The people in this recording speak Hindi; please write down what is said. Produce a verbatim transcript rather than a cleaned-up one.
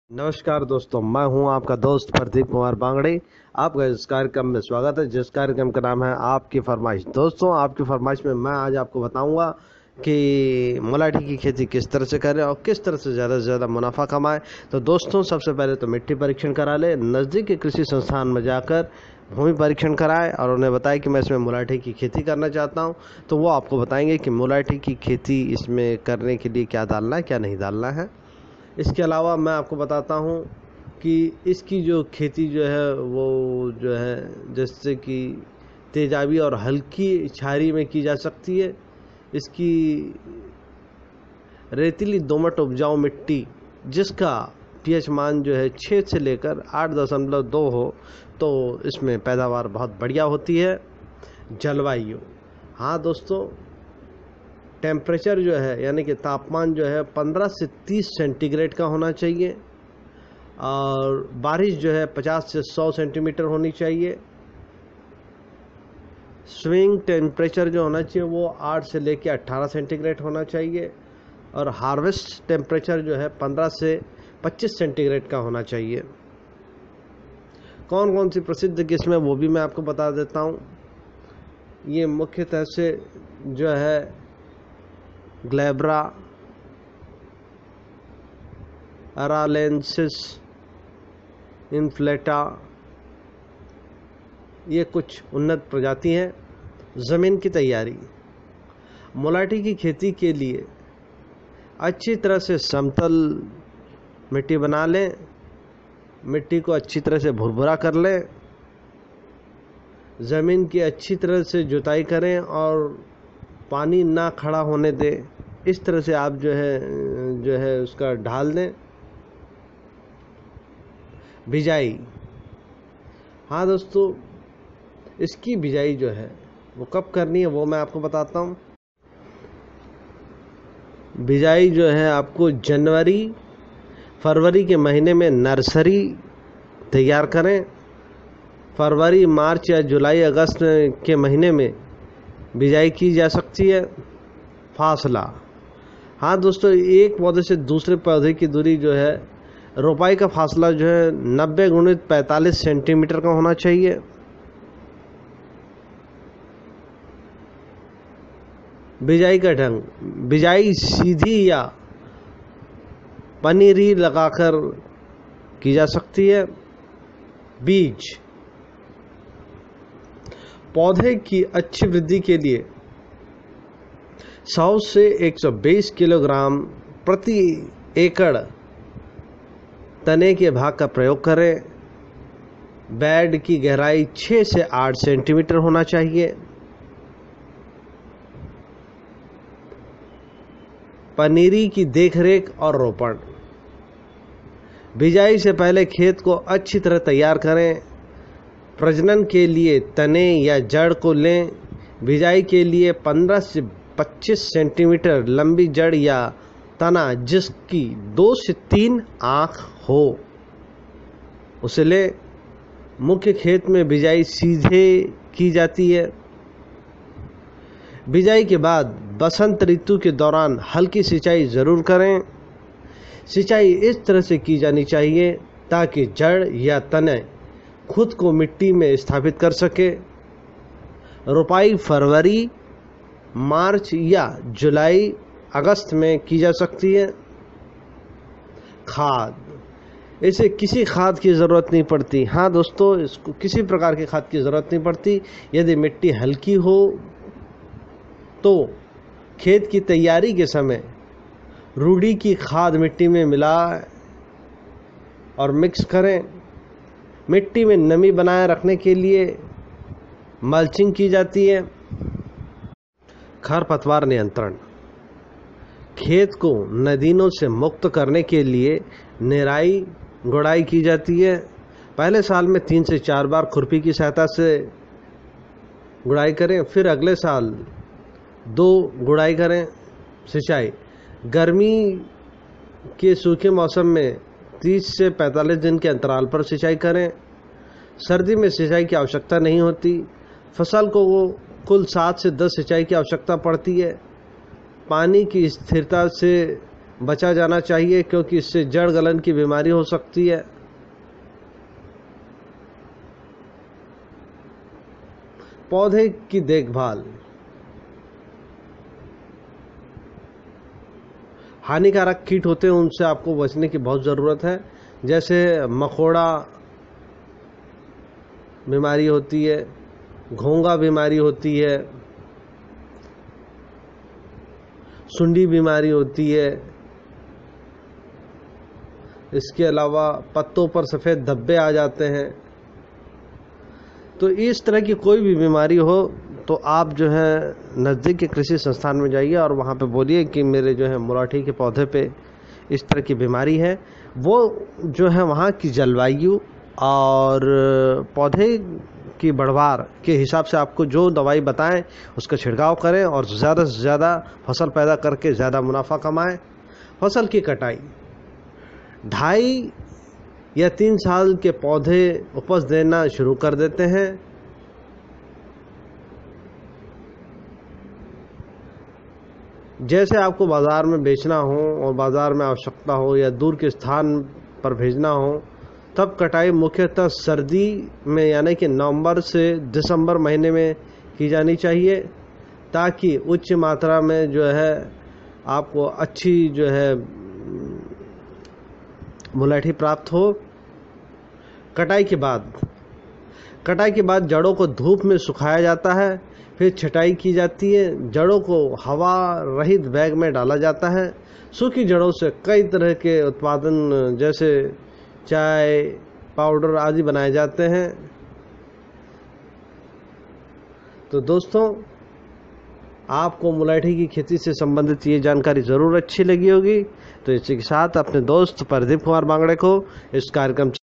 नमस्कार दोस्तों, मैं हूं आपका दोस्त प्रदीप कुमार बांगड़े। आपका इस कार्यक्रम में स्वागत है, जिस कार्यक्रम का नाम है आपकी फरमाइश। दोस्तों, आपकी फरमाइश में मैं आज आपको बताऊंगा कि मुलाठी की खेती किस तरह से करें और किस तरह से ज़्यादा से ज़्यादा मुनाफा कमाएं। तो दोस्तों, सबसे पहले तो मिट्टी परीक्षण करा ले, नज़दीक के कृषि संस्थान में जाकर भूमि परीक्षण कराएं और उन्हें बताएं कि मैं इसमें मुलाठी की खेती करना चाहता हूं। तो वो आपको बताएंगे कि मुलाठी की खेती इसमें करने के लिए क्या डालना है, क्या नहीं डालना है। इसके अलावा मैं आपको बताता हूँ कि इसकी जो खेती जो है वो जो है जैसे कि तेजाबी और हल्की छारी में की जा सकती है। इसकी रेतीली दोमट उपजाऊ मिट्टी जिसका पीएच मान जो है छः से लेकर आठ दशमलव दो हो तो इसमें पैदावार बहुत बढ़िया होती है। जलवायु, हाँ दोस्तों, टेम्परेचर जो है यानी कि तापमान जो है पंद्रह से तीस सेंटीग्रेड का होना चाहिए और बारिश जो है पचास से सौ सेंटीमीटर होनी चाहिए। स्विंग टेम्परेचर जो होना चाहिए वो आठ से लेकर अट्ठारह सेंटीग्रेड होना चाहिए और हार्वेस्ट टेम्परेचर जो है पंद्रह से पच्चीस सेंटीग्रेड का होना चाहिए। कौन कौन सी प्रसिद्ध किस्में वो भी मैं आपको बता देता हूँ। ये मुख्यतः से जो है ग्लैब्रा, अरालेंसिस, इन्फ्लेटा, ये कुछ उन्नत प्रजाति हैं। ज़मीन की तैयारी, मुलाठी की खेती के लिए अच्छी तरह से समतल मिट्टी बना लें, मिट्टी को अच्छी तरह से भुरभुरा कर लें, ज़मीन की अच्छी तरह से जुताई करें और पानी ना खड़ा होने दें। इस तरह से आप जो है जो है उसका ढाल दें। बिजाई, हाँ दोस्तों, इसकी बिजाई जो है वो कब करनी है वो मैं आपको बताता हूँ। बिजाई जो है आपको जनवरी फरवरी के महीने में नर्सरी तैयार करें। फरवरी, मार्च या जुलाई अगस्त के महीने में बिजाई की जा सकती है। फासला, हाँ दोस्तों, एक पौधे से दूसरे पौधे की दूरी जो है रोपाई का फासला जो है नब्बे गुणित पैंतालीस सेंटीमीटर का होना चाहिए। बिजाई का ढंग, बिजाई सीधी या पनीरी लगाकर की जा सकती है। बीज, पौधे की अच्छी वृद्धि के लिए सौ से एक सौ बीस किलोग्राम प्रति एकड़ तने के भाग का प्रयोग करें। बेड की गहराई छः से आठ सेंटीमीटर होना चाहिए। पनीरी की देखरेख और रोपण, बिजाई से पहले खेत को अच्छी तरह तैयार करें। प्रजनन के लिए तने या जड़ को लें। बिजाई के लिए पंद्रह से पच्चीस सेंटीमीटर लंबी जड़ या तना जिसकी दो से तीन आँख हो उसे ले। मुख्य खेत में बिजाई सीधे की जाती है। बिजाई के बाद बसंत ऋतु के दौरान हल्की सिंचाई ज़रूर करें। सिंचाई इस तरह से की जानी चाहिए ताकि जड़ या तने खुद को मिट्टी में स्थापित कर सके। रोपाई फरवरी, मार्च या जुलाई अगस्त में की जा सकती है। खाद, इसे किसी खाद की ज़रूरत नहीं पड़ती। हाँ दोस्तों, इसको किसी प्रकार की खाद की ज़रूरत नहीं पड़ती। यदि मिट्टी हल्की हो तो खेत की तैयारी के समय रूढ़ी की खाद मिट्टी में मिलाएं और मिक्स करें। मिट्टी में नमी बनाए रखने के लिए मल्चिंग की जाती है। खरपतवार नियंत्रण, खेत को नदीनों से मुक्त करने के लिए निराई गुड़ाई की जाती है। पहले साल में तीन से चार बार खुरपी की सहायता से गुड़ाई करें, फिर अगले साल दो गुड़ाई करें। सिंचाई, गर्मी के सूखे मौसम में तीस से पैंतालीस दिन के अंतराल पर सिंचाई करें। सर्दी में सिंचाई की आवश्यकता नहीं होती। फसल को वो कुल सात से दस सिंचाई की आवश्यकता पड़ती है। पानी की स्थिरता से बचा जाना चाहिए, क्योंकि इससे जड़ गलन की बीमारी हो सकती है। पौधे की देखभाल, हानिकारक कीट होते हैं उनसे आपको बचने की बहुत ज़रूरत है। जैसे मकोड़ा बीमारी होती है, घोंघा बीमारी होती है, सुंडी बीमारी होती है। इसके अलावा पत्तों पर सफ़ेद धब्बे आ जाते हैं। तो इस तरह की कोई भी बीमारी हो तो आप जो है नज़दीक के कृषि संस्थान में जाइए और वहाँ पे बोलिए कि मेरे जो है मुलाठी के पौधे पे इस तरह की बीमारी है। वो जो है वहाँ की जलवायु और पौधे की बढ़वार के हिसाब से आपको जो दवाई बताएं उसका छिड़काव करें और ज़्यादा से ज़्यादा फसल पैदा करके ज़्यादा मुनाफा कमाएं। फसल की कटाई, ढाई या तीन साल के पौधे उपज देना शुरू कर देते हैं। जैसे आपको बाज़ार में बेचना हो और बाज़ार में आवश्यकता हो या दूर के स्थान पर भेजना हो, तब कटाई मुख्यतः सर्दी में यानी कि नवंबर से दिसंबर महीने में की जानी चाहिए, ताकि उच्च मात्रा में जो है आपको अच्छी जो है मुलाठी प्राप्त हो। कटाई के बाद कटाई के बाद जड़ों को धूप में सुखाया जाता है, फिर छटाई की जाती है। जड़ों को हवा रहित बैग में डाला जाता है। सूखी जड़ों से कई तरह के उत्पादन जैसे चाय, पाउडर आदि बनाए जाते हैं। तो दोस्तों, आपको मुलाठी की खेती से संबंधित ये जानकारी ज़रूर अच्छी लगी होगी। तो इसी के साथ अपने दोस्त प्रदीप कुमार बांगड़े को इस कार्यक्रम